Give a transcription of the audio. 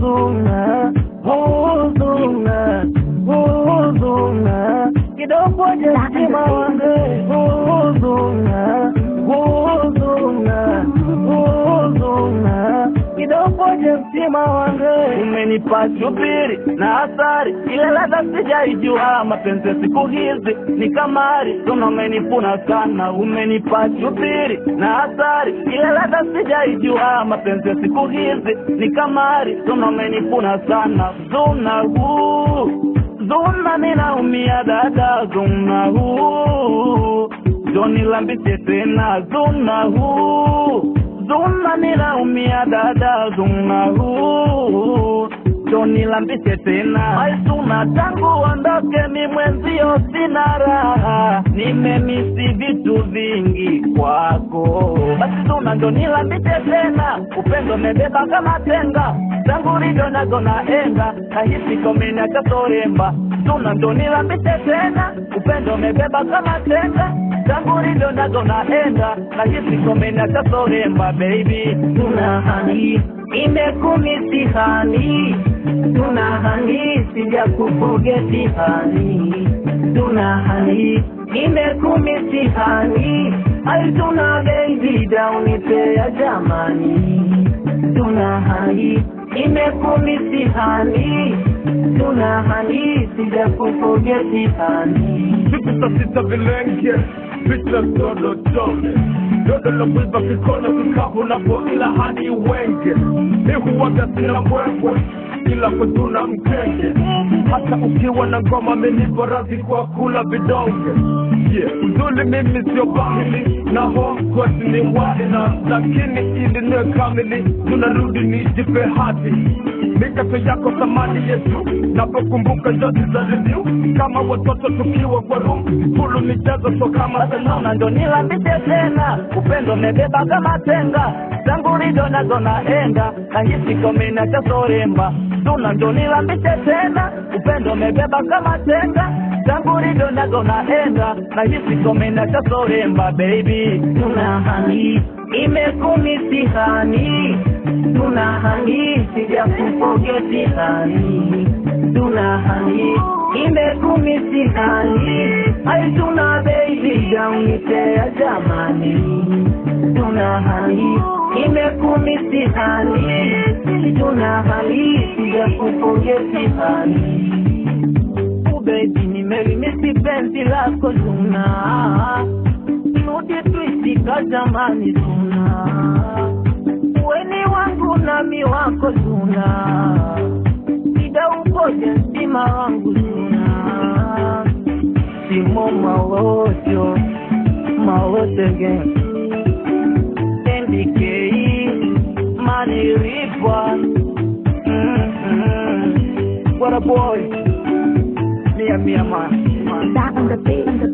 huzuna, huzuna, huzuna, kidogo jesima wangu, huzuna, huzuna, huzuna, kidogo jesima wangu. Umenipa shubiri na asari, ile ladha sijaijua, mapenzi siku hizi ni kamari, umenifuna sana. Umenipa shubiri na asari, ile ladha sijaijua, mapenzi siku hizi ni kamari, umenifuna sana. Zuna zuna ninaumia dada, zuna Johnny lambite tena, zuna zuna ninaumia dada, zuna Johnny lambite tena. Ai zuna tangu ondoke mi mwenzio sina raha, nimemisi vitu vingi kwako. Basi zuna Johnny lambite tena, upendo mebeba kama tenga, tangu rido nazo naenda, nahisi komena kasoremba. Zuna Johnny lambite tena, upendo mebeba kama tenga, tangu rido nazo naenda, nahisi komena kasoremba baby. Zuna hani, imekumisi hani, Zuna hani, sija kupogeti hani, Zuna hani, imekumisi hani, ai Zuna baby daunite ya jamani, Zuna hani, imekumisi hani, Zuna hani, sija kupogeti hani. Sita vilenge, vita dodo dole, dodo la mwiba kikona kikabu na po ila hadi wenge. Ihu waga sina mwewe, ila kutuna mkenge. Hata ukiwa na ngoma menipo razi kwa kula vidonge. Uzuli mimi sio bahili, na hongwa ni wadina, lakini ili niwe kamili, tunarudi ni jipe hati. Mikato yako samani yetu, napokumbuka jozi za review, kama watoto tukiwa kwa room, fulu mijazo so kama Zuna Johnny lambite tena, upendo mebeba kama tenga, tangu rido nazo naenda, nahisi komena kasoremba. Zuna Johnny lambite tena, upendo mebeba kama tenga, tangu rido nazo naenda, nahisi komena kasoremba baby. Zuna hani, imekumisi hani, Zuna hani, sija kupogeti hani, Zuna hani, imekumisi hani, ai Zuna baby daunite ya jamani, Zuna hani, imekumisi hani, Zuna hani, sija kupogeti hani. Baby nimelimisi penzi lako Zuna, nudi tuisika jamani Zuna, weni wangu nami wako Zuna, ida ukoje msima wangu Zuna, simo mawojo mawotege NDK money ripwa. What a boy, Mia man. That on the beat,